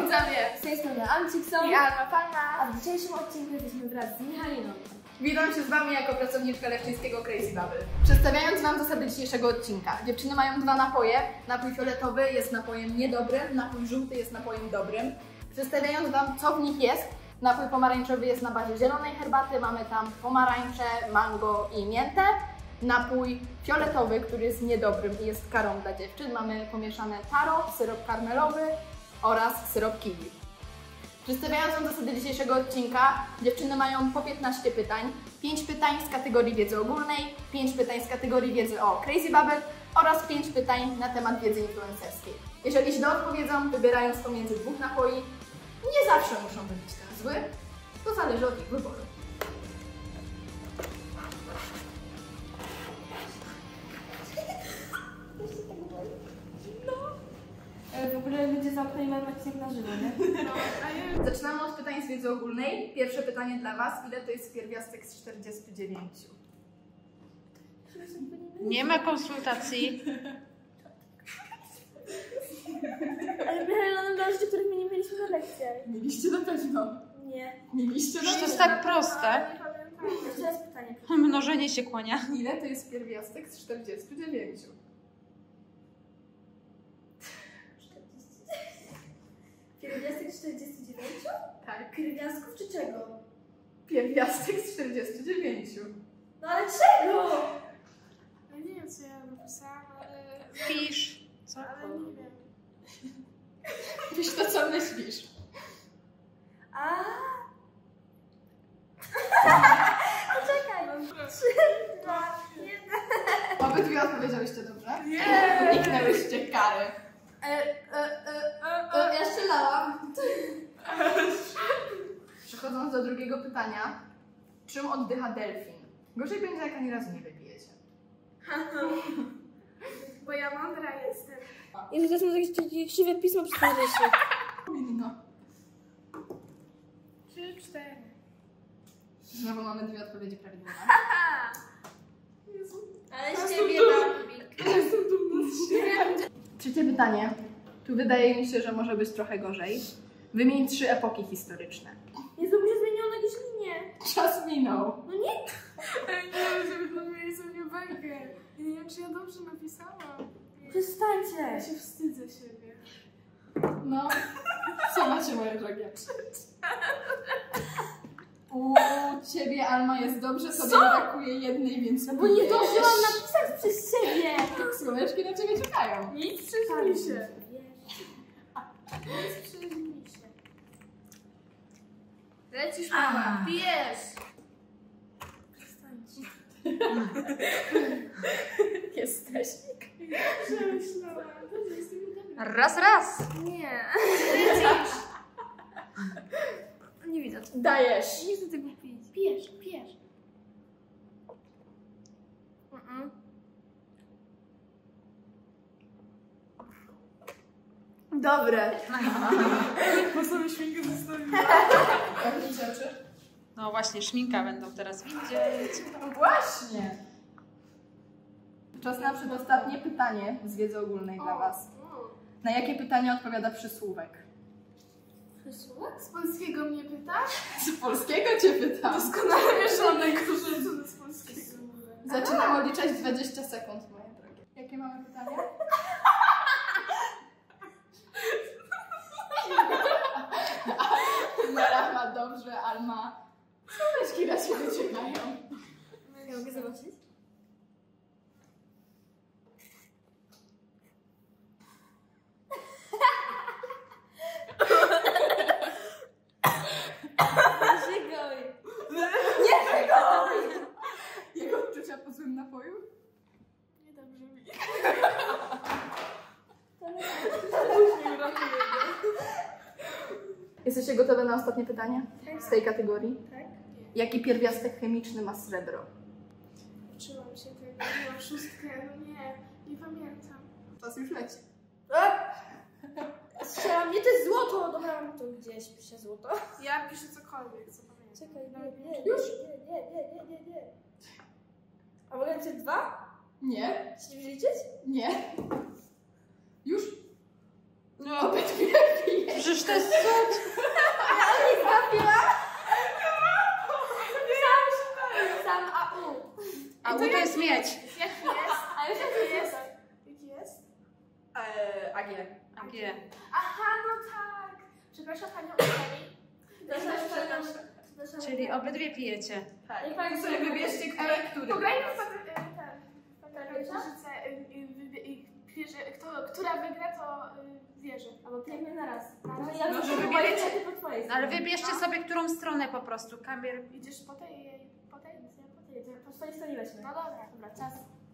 widzowie! Z tej strony Amcikson I Alma Palma. A w dzisiejszym odcinku jesteśmy wraz z Michaliną. Witam się z Wami jako pracowniczka leszczyńskiego Crazy Bubble. Przedstawiając Wam zasady dzisiejszego odcinka. Dziewczyny mają dwa napoje. Napój fioletowy jest napojem niedobrym, napój żółty jest napojem dobrym. Przedstawiając Wam, co w nich jest, napój pomarańczowy jest na bazie zielonej herbaty. Mamy tam pomarańcze, mango i miętę. Napój fioletowy, który jest niedobrym i jest karą dla dziewczyn. Mamy pomieszane taro, syrop karmelowy oraz syrop kiwi. Przedstawiając Wam zasady dzisiejszego odcinka, dziewczyny mają po 15 pytań. 5 pytań z kategorii wiedzy ogólnej, 5 pytań z kategorii wiedzy o Crazy Bubble oraz 5 pytań na temat wiedzy influencerskiej. Jeżeli źle odpowiedzą, wybierając pomiędzy dwóch napoi, nie zawsze muszą wybić ten zły, to zależy od ich wyboru. W ogóle ludzie za oknem mają odcinek na żywo, nie? Zaczynamy od pytań z wiedzy ogólnej. Pierwsze pytanie dla Was. Ile to jest pierwiastek z 49? Nie ma konsultacji. Ale Michalina nam dała rzeczy, których my nie mieliśmy na lekcjach. Mieliście na pewno. Nie. Mieliście na To pewno. jest tak proste. Nie pamiętam. Jeszcze raz pytanie. Mnożenie się kłania. Ile to jest pierwiastek z 49? Pierwiastek 49? Tak. Pierwiastków czy czego? Pierwiastek z 49. No ale czego? Ja nie wiem, co ja napisałam, ale... Pisz. Co? Ale nie wiem. Pisz to, co myślisz. A. Poczekaj. 3, 2, 1. Obydwie odpowiedziałyście dobrze? Nie! Uniknęłyście kary. Ja strzelałam. Przechodząc do drugiego pytania. Czym oddycha delfin? Gorzej będzie, jak ani razu nie wypijecie. Bo ja mądra jestem. Jezu, teraz mam jakieś krzywe pismo przy tej rysie. Powinno. 3, 4. Znowu mamy dwie odpowiedzi prawidłowe. Jezu. Ale z się ciebie Jestem dumna z siebie. Trzecie pytanie. Tu wydaje mi się, że może być trochę gorzej. Wymień 3 epoki historyczne. Jezu, mnie zmieniono jakieś linie. Czas minął. No nie. Ej, nie, żeby to mieli sobie bajkę. Ja nie wiem, czy ja dobrze napisałam. Ja Przestańcie. się wstydzę siebie. No, co macie, moje drogie? U ciebie, Alma, jest dobrze, sobie brakuje jednej, więc Bo nie zdążyłam napisać przez siebie. Słoneczki na ciebie czekają. Nic przyjrzyj mi się. Nic przyjrzyj mi się. Lecisz, mama. Pijesz. Przestańcie. Jesteś. Przemyślałam. Dobrze, jestem dobra. Raz. Nie. Nie widać. Dajesz. Nie chcę tego pić. Pijesz. Dobre. Bo sobie świnkę zostawiłam. Zamknijcie oczy. No właśnie, szminka będą teraz widzieć. No właśnie. Czas na przedostatnie pytanie z wiedzy ogólnej dla Was. Na jakie pytanie odpowiada przysłówek? Przysłówek? Z polskiego mnie pytasz? Z polskiego Cię pytam. Doskonale mieszane, którzy z polskiego. Zaczynam odliczać 20 sekund, moje drogie. Jakie mamy pytanie? Mera ma dobrze, Alma. Słoneczki na Ciebie czekają. Ja mogę zobaczyć? Jego odczucia po złym napoju? Niedobrze mi. Jesteście gotowe na ostatnie pytanie z tej kategorii? Tak. Jaki pierwiastek chemiczny ma srebro? Uczyłam się tego, miałam 6, no nie pamiętam. Czas już leci. Strzelam, nie, to jest złoto. Dobra, mam to gdzieś, piszę złoto. Ja piszę cokolwiek, co pamiętam. Czekaj, nie. Już? Nie. A mogę napisać 2? Nie. Chcecie mi liczyć? Nie. Już? No, Obydwie pije. przecież to jest cud. Nie trafiła. Sam AU. A U to jest mieć. Jaki jest? A już jaki jest? Jaki jest? AG. AG. Aha, no tak. Przepraszam panią Uli. Czyli obydwie pijecie. Tak. Niech pani Sobie wybierzcie, który. Pograjmy w która wygra, to wierzy. Albo pijemy na raz. Może wybierecie. po twojej No, ale wybierzcie sobie którą stronę po prostu. Kamil. Idziesz po tej? Po swojej stronie weźmy. No dobra. Dobra, czas.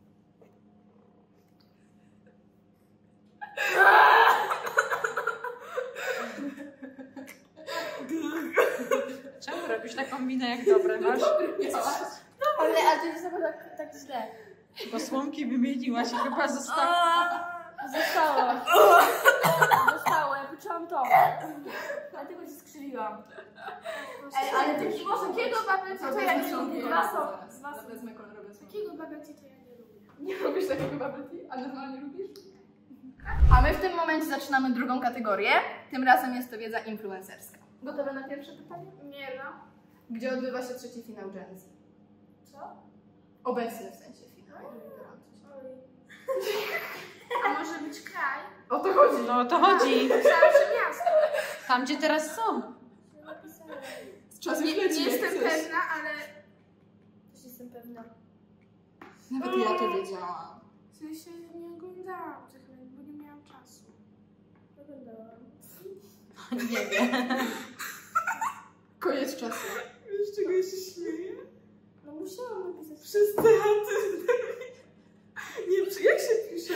Czemu robisz taką minę jak dobre masz? Ale to jest chyba tak źle. Bo słomki wymieniłaś i chyba została. Zostało. Zostało, ja poczułam to. Dlatego się skrzywiłam. Ej, ale taki może Takiego bubble tea to ja nie lubię. Dwa są. Wezmę kolorowe są. Takiego bubble tea to ja nie lubię. Nie lubisz takiego bubble tea? A normalnie lubisz? A my w tym momencie zaczynamy drugą kategorię. Tym razem jest to wiedza influencerska. Gotowe na pierwsze pytanie? Nie no. Gdzie odbywa się trzeci finał Gen Z? Co? Obecny w sensie finał. Oj. A może być kraj? O to chodzi. No o to chodzi. Myślałam, że miasto. Tam gdzie teraz są. Z czasem Nie jestem pewna, ale... Też jestem pewna. Nawet ja to wiedziałam. W sensie nie oglądałam tych, bo nie miałam czasu. Oglądałam. Nie wiem. Koniec czasu. Wiesz, czego ja się śmieję? No musiałam napisać. Przez teatr. Nie, jak się pisze?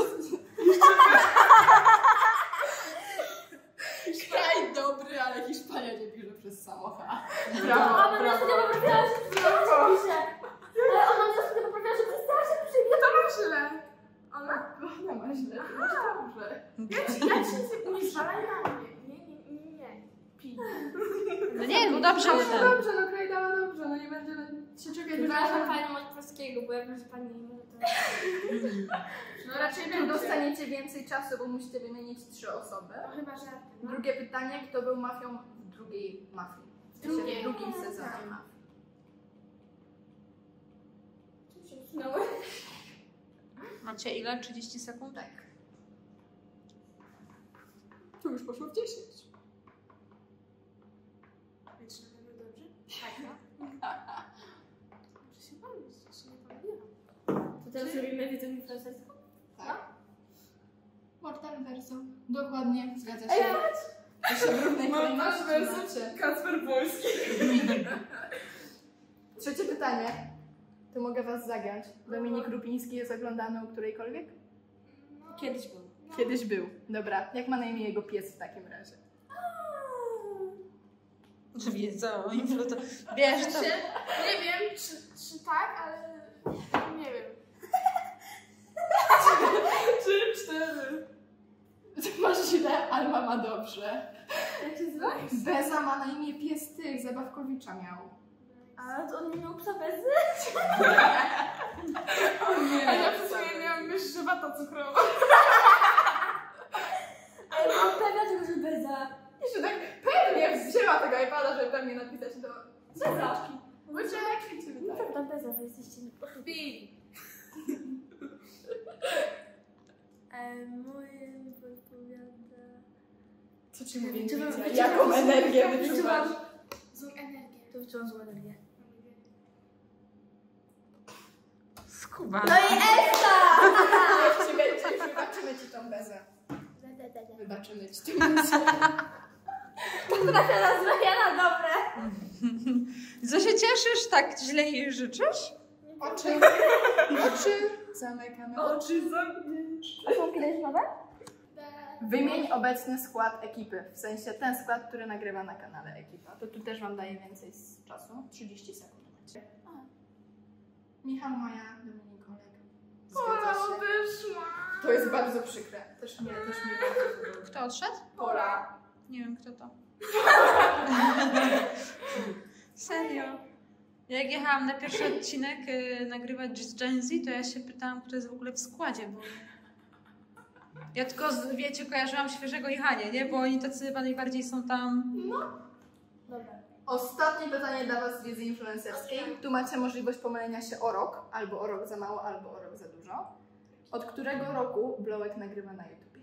Kraj dobry, ale Hiszpania nie pisze przez samochód. Brawo, ona mnie ostatnio poprawiała, że przepraszam pisze. Ale ona mnie ostatnio poprawiała, że przepraszam pisze. No to ma źle. Ona? Ona ma źle, to masz dobrze. Ja ci nie zwalaj na mnie. Nie. Pij. No nie, no dobrze, ale ten. Dobrze, no kraj dała dobrze, no nie będzie się czekać. Przepraszam panią od polskiego, bo ja wiem, że pani nie może to... No raczej Tu będzie. dostaniecie więcej czasu, bo musicie wymienić 3 osoby. No chyba żarty. No. Drugie pytanie, kto był mafią w drugiej mafii? W sensie w drugim sezonie mafii. Czym się usunęły? Macie ile? 30 sekund? Tak. Tu już poszło w 10. Wiecie, na pewno dobrze? Muszę się bawić, jeszcze nie pamiętam. To teraz robimy wiedzę influencerską? Tak. Mortal Verso. Dokładnie, zgadza się. Ej, Jeszcze w równej kolejności Verso. macie. Kacper Polski. Trzecie pytanie. Tu mogę was zagiąć. Dominik Rupiński jest oglądany u którejkolwiek? Kiedyś był. Kiedyś był. Dobra. Jak ma na imię jego pies w takim razie? Wiedzą, wiesz to. Nie wiem, czy tak, ale nie wiem. 3, 4. Masz źle, Alma ma dobrze. Jak się nazywa? Beza ma na imię pies tych, Zabawkowicza miał. A to on nie miał psa Bezy? Nie, A ja przez chwilę miałam myśl, że wata cukrowa. Ale mam pewna, że Beza. Jeszcze tak pewnie wzięła tego iPada, żeby pewnie napisać do Beza. Łyżeczki czy No tak. pewna Beza, wy jesteście... Pi. Moje podpowiada... Co ci mówi Czy wam- intuicja? czy Jaką wam- energię czy wyczuwasz? wam- Złą energię. To wyczułam złą energię. Skuba. No i Esta! Niech ci będzie, już wybaczymy ci tą bezę. Wybaczymy ci tą bezę. Trochę nazwania na dobre. Co się cieszysz? Tak źle jej życzysz? Oczy zamykamy. Oczy zamknięć. A są kiedyś nowe? Wymień obecny skład ekipy. W sensie ten skład, który nagrywa na kanale Ekipa. To tu też wam daję więcej z czasu. 30 sekund macie. Michał, Maja, Dominik, Olek. Zgadza się. Wyszła. To jest bardzo przykre. Też mnie bardzo było. Kto odszedł? Pola. Nie wiem kto to. Serio. Jak jechałam na pierwszy odcinek nagrywać z Gen Z, to ja się pytałam, kto jest w ogóle w składzie, bo Ja tylko, wiecie, kojarzyłam świeżego jechania, nie? Bo oni tacy chyba najbardziej są tam... Dobra. Ostatnie pytanie dla Was z wiedzy influencerskiej. Tu macie możliwość pomylenia się o rok, albo o rok za mało, albo o rok za dużo. Od którego roku Blowek nagrywa na YouTubie?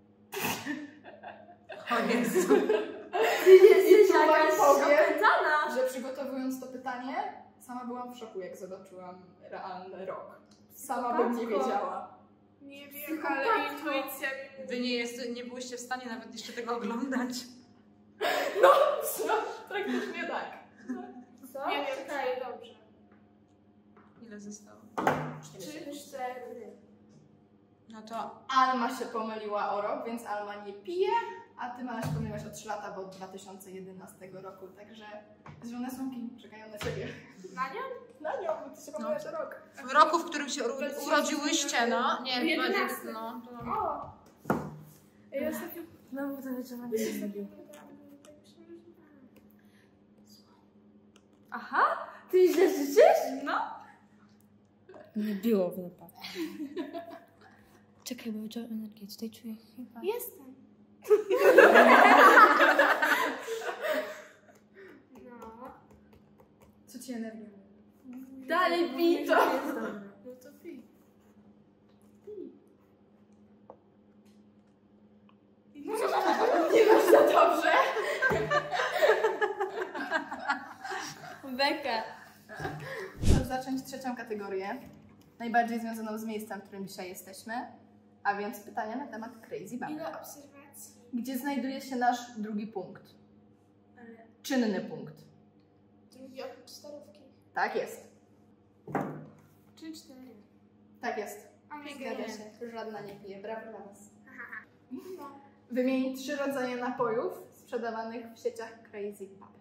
O Jezu. Ty jesteś tu wam jakaś powiem, opętana. że przygotowując to pytanie, sama byłam w szoku, jak zobaczyłam realny rok. Sama bym nie wiedziała. Nie wiem, ale intuicja mi Wy nie byłyście w stanie nawet jeszcze tego oglądać. No, praktycznie tak. Co? Nie wiem, Czekaj. czy dobrze. Ile zostało? 3, 4. No to... Alma się pomyliła o rok, więc Alma nie pije, a Ty masz pomyliłaś o 3 lata, bo od 2011 roku, także zielone słomki czekają na Ciebie. Na nią? Na nią, bo Ty się pomyliłaś o rok. W roku, w którym się urodziłyście, no. Nie, chyba 11. no. To... O! Ej, ostatnio... No bo to wytrzymam. Aha? Ty źle życzysz? No. Nie było w wypadku. Czekaj, bo wyczułam energię. Tutaj czuję chyba... Jestem. No. Co Ci energię? Dalej pij to. No to pij. Nie masz za dobrze? Beka. Chcę zacząć trzecią kategorię, najbardziej związaną z miejscem, w którym dzisiaj jesteśmy, a więc pytania na temat Crazy Bubble. Ile obserwacji? Gdzie znajduje się nasz drugi punkt? Czynny punkt. Drugi oprócz starówki. Tak jest. 3, 4. Tak jest. A mnie Zgadza gębie. się. Żadna nie pije. Brawo dla Was. No. Wymień 3 rodzaje napojów sprzedawanych w sieciach Crazy Bubble.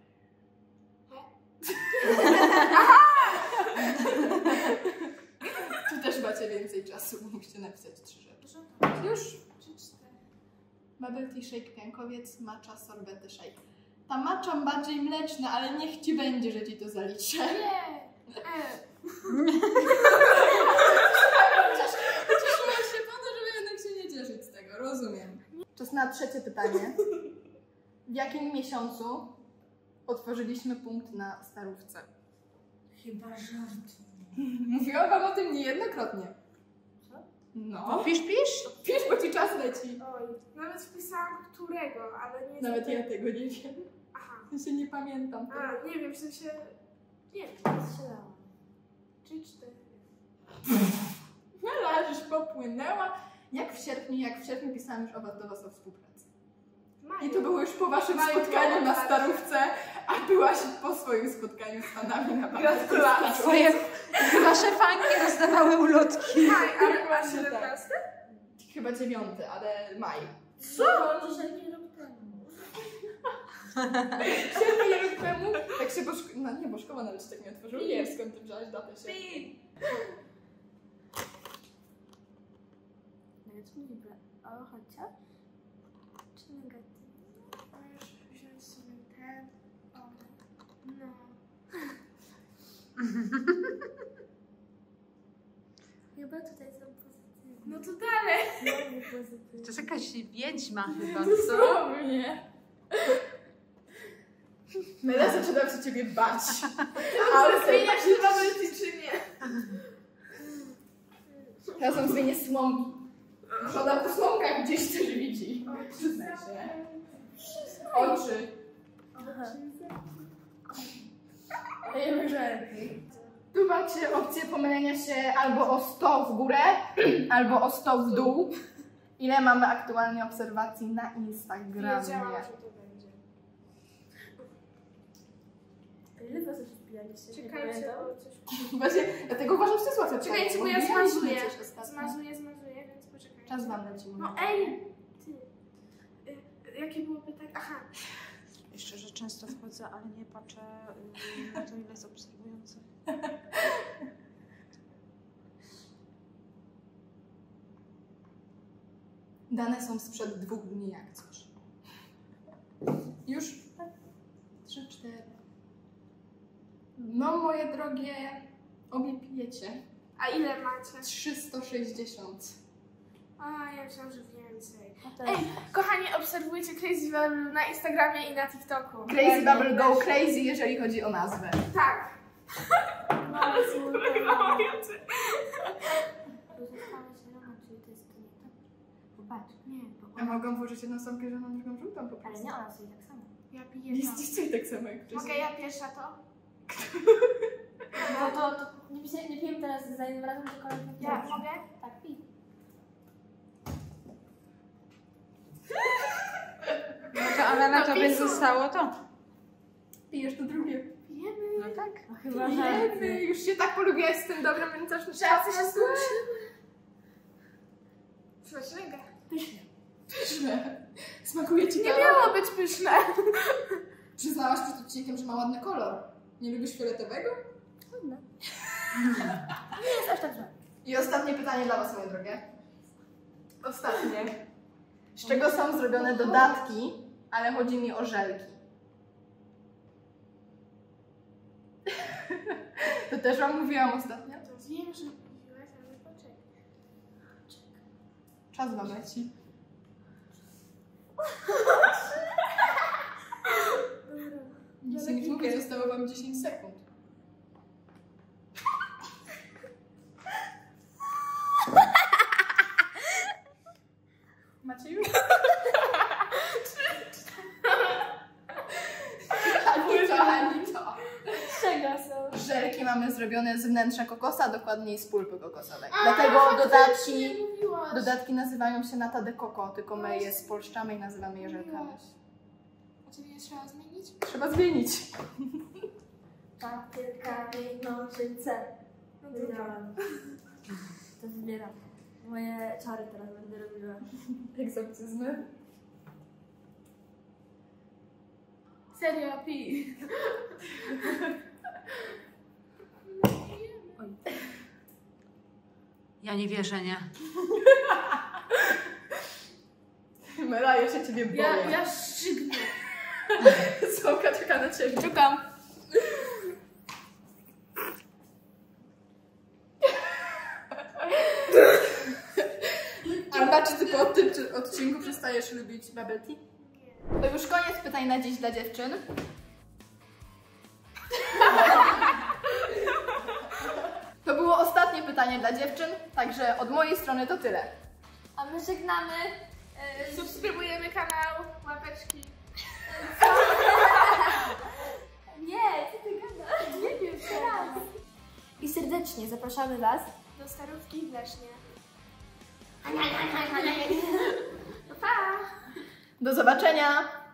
Tu też macie więcej czasu, bo musicie napisać 3 rzeczy. Już. 3, 4. Bubble tea shake, piankowiec, matcha, sorbety shake. Ta matcha bardziej mleczna, ale niech Ci będzie, że Ci to zaliczę. Nie! Cieszyłam się po to, żeby jednak się nie cieszyć z tego, rozumiem. Czas na trzecie pytanie. W jakim miesiącu otworzyliśmy punkt na Starówce? Chyba żart. Mówiłam Wam o tym niejednokrotnie. Co? No. Pisz? Pisz, bo Ci czas leci. Oj, nawet wpisałam którego, ale nie Nawet ja tego nie wiem. Aha. Ja się nie pamiętam. A, nie wiem, w sensie... Nie wiem. Strzelałam. 3, 4. Ale żeś popłynęła. Jak w sierpniu pisałam już do Was o współpracy. I to było już po Waszym spotkaniu na Starówce, a byłaś po swoim spotkaniu z fanami na Gratulacje. Swoje wasze fanki rozdawały ulotki. Maj, ale Dokładnie masz 17? Chyba 9, ale maj. Co? Dzisiaj nie rok temu. 7 rok temu, tak się no nie, bo szkoła nawet się tak nie otworzyła. Nie wiem, skąd Ty wziąłeś datę się. Nawet mi nie o, chociaż? Czy negatywnie? Możesz wziąć sobie ten... O, no. Chyba tutaj są pozytywne. No to dalej. No nie pozytywne. To jest jakaś wiedźma chyba, co? Dosłownie. Mela zaczynam się Ciebie bać. Ale Zmieniasz się bubble czy nie? Razem zmienię słomki. Żona po słomkach gdzieś coś widzi. Przyznaj się. Oczy. Tu macie opcję pomylenia się albo o 100 w górę, albo o 100 w dół. Ile mamy aktualnie obserwacji na Instagramie? Wiedziałam, że to będzie. Ile was już wbijaliście? Nie Czekajcie, pamiętam. bo coś... Właśnie, dlatego uważam, że to jest łatwe Czekajcie, pytanie, bo ja wbijaliśmy zmazuję. coś ostatnio. Zmazuję, więc poczekajcie. Czas Wam leci. No ej! Ty. Jakie było pytanie? Aha. Jeszcze, że często wchodzę, ale nie patrzę na to, ile jest obserwujących. Dane są sprzed 2 dni, jak coś. Już? 3, 4. No, moje drogie, obie pijecie. A ile macie? 360. A, ja myślałam, że więcej. No to Ej, kochani, obserwujcie Crazy Bubble na Instagramie i na TikToku. Crazy Bubble go crazy, jeżeli chodzi o nazwę. Tak. no, super. Została zielona, czyli to jest to nie to. Popatrz. Nie, bo Ja mogłam włożyć jedną stopkę zieloną, drugą żółtą po Ale prostu. nie, ona stoi tak samo. ja piję to. Liścicie tak samo jak wcześniej. Mogę ja pierwsza to? No to nie pijemy teraz za jednym razem, tylko najpierw Ja pierwszy. mogę? Tak, pij. No to ale na tobie zostało to. Pijesz to drugie. Pijemy. No tak. No chyba, że... Jemy, już się tak polubiłaś z tym dobrem, więc aż Czasy się zgłosiły. Trzymać rękę. Pysznie. pyszne. Smakuje ci Nie kawa? miało być pyszne. Przyznałaś przed odcinkiem, że ma ładny kolor. Nie lubisz fioletowego? Ładne. Nie jest aż tak źle. I ostatnie pytanie dla was, moje drogie. Ostatnie. Z czego są zrobione dodatki, ale chodzi mi o żelki? To też wam mówiłam ostatnio. To wiem, że mówiłaś, ale poczekaj. Czas wam leci. Nic nie mówię, zostało wam 10 sekund. Macie już? Ani to. Z czego są? Żelki mamy zrobione z wnętrza kokosa, dokładniej z pulpy kokosowej. Dlatego dodatki nazywają się nata de coco, tylko my je spolszczamy i nazywamy je żelkami. A czy nie trzeba zmienić? Trzeba zmienić. Papier, kamień, nożyce. Wiedziałam. To wybieram. Moje czary teraz będę robiła. Egzorcyzmy. Serio, pij. Ja nie wierzę, nie. Mela, ja się ciebie boję. Ja szczygnę. Słomka czeka na ciebie. Czekam. Anna, czy ty po tym odcinku przestajesz lubić bubble tea? To już koniec pytań na dziś dla dziewczyn. To było ostatnie pytanie dla dziewczyn, także od mojej strony to tyle. A my żegnamy. Subskrybujemy kanał, łapeczki. Nie, co ty gadasz? Nie wiem teraz. I serdecznie zapraszamy Was Do Starówki w Lesznie. Pa! Do zobaczenia!